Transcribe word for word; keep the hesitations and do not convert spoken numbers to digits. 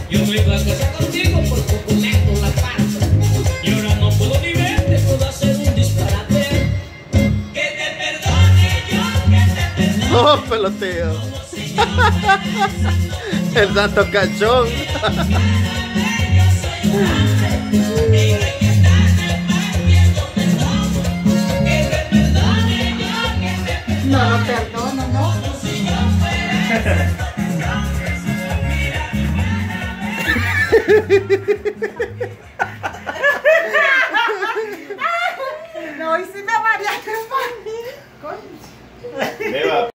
Yo me iba a casar contigo por poco meto la pata. Y ahora no puedo ni verte, puedo hacer un disparate. Que te perdone yo, que te perdone. No, peloteo. El santo cachón. No, no perdono, no. No, y si me mareaste para mí. Coño.